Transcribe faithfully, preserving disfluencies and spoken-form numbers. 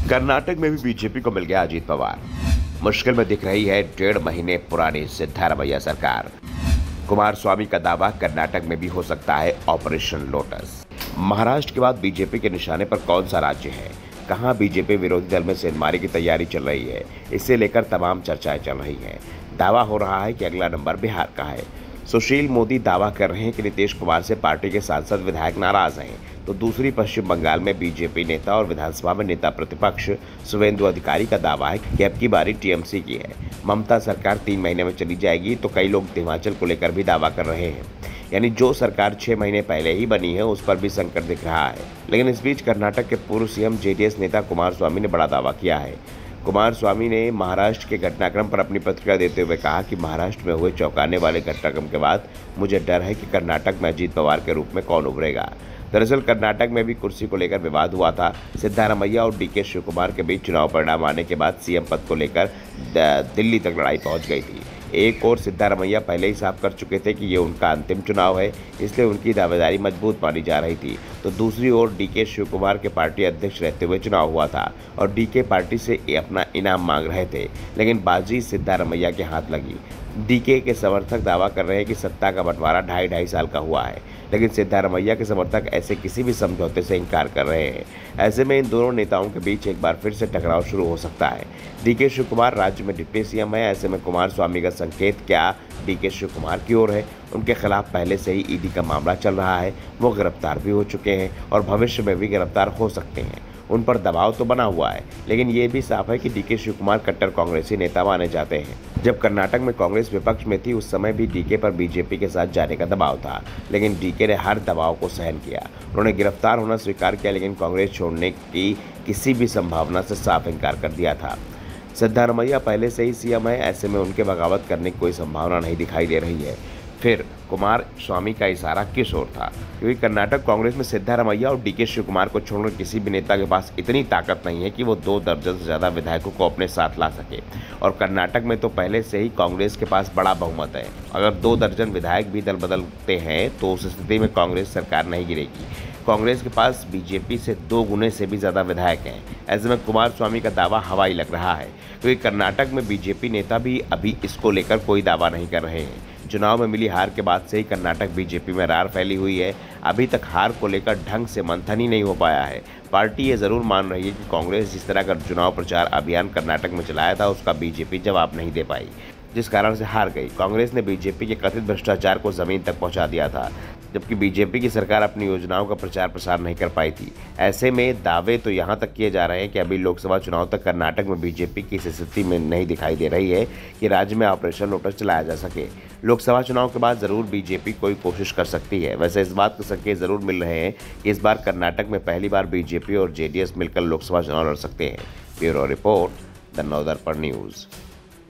कर्नाटक में भी बीजेपी को मिल गया अजीत पवार। मुश्किल में दिख रही है डेढ़ महीने पुरानी सिद्धारमैया सरकार। कुमारस्वामी का दावा, कर्नाटक में भी हो सकता है ऑपरेशन लोटस। महाराष्ट्र के बाद बीजेपी के निशाने पर कौन सा राज्य है, कहां बीजेपी विरोधी दल में सेंधमारी की तैयारी चल रही है, इससे लेकर तमाम चर्चाएं चल रही हैं। दावा हो रहा है कि अगला नंबर बिहार का है। सुशील मोदी दावा कर रहे हैं कि नीतीश कुमार से पार्टी के सांसद विधायक नाराज हैं, तो दूसरी पश्चिम बंगाल में बीजेपी नेता और विधानसभा में नेता प्रतिपक्ष शुवेंदु अधिकारी का दावा है कि अब की बारी टीएमसी की है। ममता सरकार तीन महीने में चली जाएगी, तो कई लोग हिमाचल को लेकर भी दावा कर रहे हैं। यानी जो सरकार छह महीने पहले ही बनी है उस पर भी संकट दिख रहा है। लेकिन इस बीच कर्नाटक के पूर्व सीएम जेडीएस नेता कुमारस्वामी ने बड़ा दावा किया है। कुमारस्वामी ने महाराष्ट्र के घटनाक्रम पर अपनी प्रतिक्रिया देते हुए कहा कि महाराष्ट्र में हुए चौंकाने वाले घटनाक्रम के बाद मुझे डर है कि कर्नाटक में अजीत पवार के रूप में कौन उभरेगा। दरअसल कर्नाटक में भी कुर्सी को लेकर विवाद हुआ था। सिद्धारमैया और डीके शिवकुमार के बीच चुनाव परिणाम आने के बाद सीएम पद को लेकर दिल्ली तक लड़ाई पहुंच गई थी। एक और सिद्धारमैया पहले ही साफ कर चुके थे कि ये उनका अंतिम चुनाव है, इसलिए उनकी दावेदारी मजबूत मानी जा रही थी। तो दूसरी ओर डीके शिवकुमार के पार्टी अध्यक्ष रहते हुए चुनाव हुआ था और डीके पार्टी से अपना इनाम मांग रहे थे, लेकिन बाजी सिद्धारमैया के हाथ लगी। डीके के समर्थक दावा कर रहे हैं कि सत्ता का बंटवारा ढाई ढाई साल का हुआ है, लेकिन सिद्धारमैया के समर्थक ऐसे किसी भी समझौते से इनकार कर रहे हैं। ऐसे में इन दोनों नेताओं के बीच एक बार फिर से टकराव शुरू हो सकता है। डीके शिवकुमार राज्य में डिप्टी सीएम है, ऐसे में कुमारस्वामी का संकेत क्या डीके शिवकुमार की ओर है। उनके खिलाफ पहले से ही ईडी का मामला चल रहा है, वो गिरफ्तार भी हो चुके हैं और भविष्य में भी गिरफ्तार हो सकते हैं। उन पर दबाव तो बना हुआ है, लेकिन ये भी साफ है कि डीके शिवकुमार कट्टर कांग्रेसी नेता माने जाते हैं। जब कर्नाटक में कांग्रेस विपक्ष में थी उस समय भी डीके पर बीजेपी के साथ जाने का दबाव था, लेकिन डीके ने हर दबाव को सहन किया। उन्होंने गिरफ्तार होना स्वीकार किया, लेकिन कांग्रेस छोड़ने की किसी भी संभावना से साफ इनकार कर दिया था। सिद्धारमैया पहले से ही सीएम है, ऐसे में उनके बगावत करने की कोई संभावना नहीं दिखाई दे रही है। फिर कुमारस्वामी का इशारा किस ओर था, क्योंकि कर्नाटक कांग्रेस में सिद्धारमैया और डीके शिवकुमार को छोड़कर किसी भी नेता के पास इतनी ताकत नहीं है कि वो दो दर्जन से ज़्यादा विधायकों को अपने साथ ला सके। और कर्नाटक में तो पहले से ही कांग्रेस के पास बड़ा बहुमत है। अगर दो दर्जन विधायक भी दल बदलते हैं तो उस स्थिति में कांग्रेस सरकार नहीं गिरेगी। कांग्रेस के पास बीजेपी से दो गुने से भी ज़्यादा विधायक हैं। ऐसे में कुमारस्वामी का दावा हवाई लग रहा है, क्योंकि कर्नाटक में बीजेपी नेता भी अभी इसको लेकर कोई दावा नहीं कर रहे हैं। चुनाव में मिली हार के बाद से ही कर्नाटक बीजेपी में रार फैली हुई है। अभी तक हार को लेकर ढंग से मंथन ही नहीं हो पाया है। पार्टी ये जरूर मान रही है कि कांग्रेस जिस तरह का चुनाव प्रचार अभियान कर्नाटक में चलाया था उसका बीजेपी जवाब नहीं दे पाई, जिस कारण से हार गई। कांग्रेस ने बीजेपी के कथित भ्रष्टाचार को जमीन तक पहुंचा दिया था, जबकि बीजेपी की सरकार अपनी योजनाओं का प्रचार प्रसार नहीं कर पाई थी। ऐसे में दावे तो यहां तक किए जा रहे हैं कि अभी लोकसभा चुनाव तक कर्नाटक में बीजेपी की इस स्थिति में नहीं दिखाई दे रही है कि राज्य में ऑपरेशन लोटस चलाया जा सके। लोकसभा चुनाव के बाद जरूर बीजेपी कोई कोशिश कर सकती है। वैसे इस बात के संकेत जरूर मिल रहे हैं कि इस बार कर्नाटक में पहली बार बीजेपी और जेडीएस मिलकर लोकसभा चुनाव लड़ सकते हैं। Bureau report, the Navdarpan news.